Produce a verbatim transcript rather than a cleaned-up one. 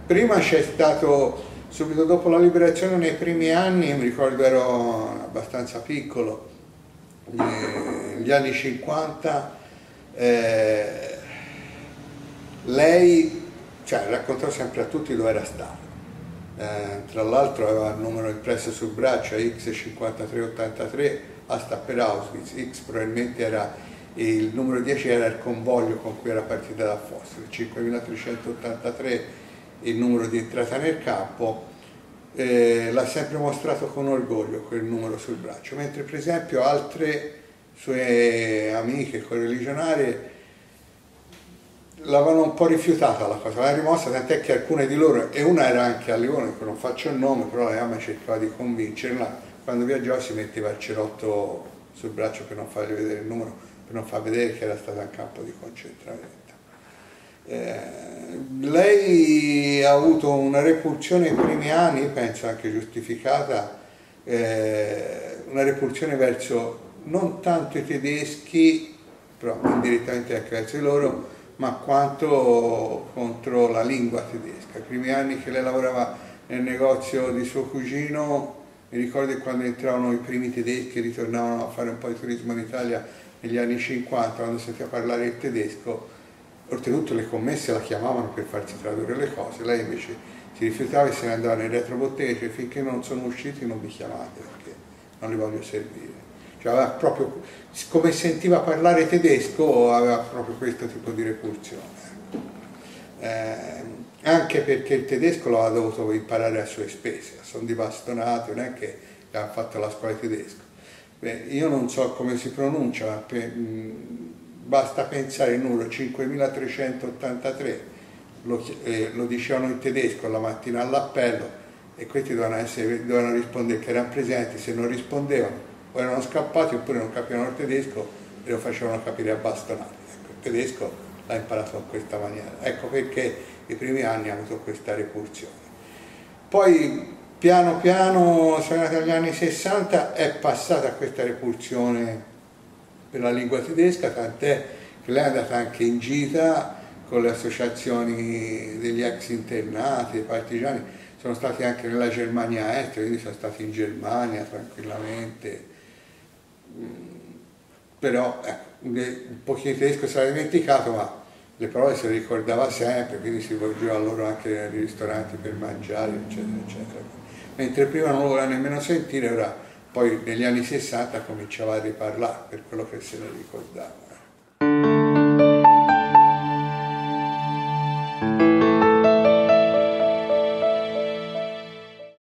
prima c'è stato, subito dopo la liberazione, nei primi anni, mi ricordo ero abbastanza piccolo, negli anni cinquanta, eh, lei cioè, raccontò sempre a tutti dove era stato. Eh, tra l'altro aveva il numero impresso sul braccio, X cinquantatré ottantatré, asta per Auschwitz. X probabilmente era il numero dieci, era il convoglio con cui era partita da Fossero, il cinquemilatrecentottantatré il numero di entrata nel campo. Eh, l'ha sempre mostrato con orgoglio quel numero sul braccio, mentre per esempio altre sue amiche correligionarie l'avevano un po' rifiutata la cosa, l'avevano rimossa, tant'è che alcune di loro, e una era anche a Lione, che non faccio il nome, però la mamma cercava di convincerla, quando viaggiava si metteva il cerotto sul braccio per non fargli vedere il numero, per non far vedere che era stata in campo di concentramento. Eh, lei ha avuto una repulsione nei primi anni, penso anche giustificata, eh, una repulsione verso non tanto i tedeschi, però indirettamente anche verso di loro, ma quanto contro la lingua tedesca. I primi anni che lei lavorava nel negozio di suo cugino, mi ricordo che quando entravano i primi tedeschi che ritornavano a fare un po' di turismo in Italia negli anni cinquanta, quando sentiva parlare il tedesco, oltretutto le commesse la chiamavano per farsi tradurre le cose, lei invece si rifiutava e se ne andava nel retrobottega, cioè finché non sono usciti non mi chiamate perché non li voglio servire. Cioè aveva proprio, come sentiva parlare tedesco, aveva proprio questo tipo di repulsione. Eh, anche perché il tedesco lo aveva dovuto imparare a sue spese, sono di bastonati, non è che gli hanno fatto la scuola di tedesco. Beh, io non so come si pronuncia, ma per, mh, basta pensare il numero cinquemilatrecentottantatré, lo, eh, lo dicevano in tedesco la mattina all'appello e questi dovevano, essere, dovevano rispondere che erano presenti, se non rispondevano o erano scappati oppure non capivano il tedesco e lo facevano capire a bastonate. Ecco, il tedesco l'ha imparato in questa maniera. Ecco perché i primi anni ha avuto questa repulsione. Poi piano piano, sono andati agli anni sessanta, è passata questa repulsione per la lingua tedesca, tant'è che lei è andata anche in gita con le associazioni degli ex internati, dei partigiani, sono stati anche nella Germania Est, quindi sono stati in Germania tranquillamente. Però ecco, un pochino di tedesco si era dimenticato, ma le parole se le ricordava sempre, quindi si rivolgeva a loro anche nei ristoranti per mangiare, eccetera, eccetera. Mentre prima non lo voleva nemmeno sentire, ora poi negli anni sessanta cominciava a riparlare per quello che se ne ricordava.